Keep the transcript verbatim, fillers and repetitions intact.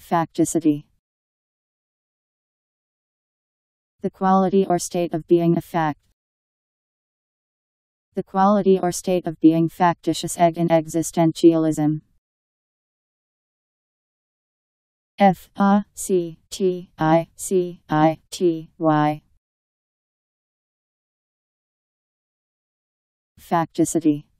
Facticity. The quality or state of being a fact. The quality or state of being factitious egg in existentialism. F A C T I C I T Y. Facticity.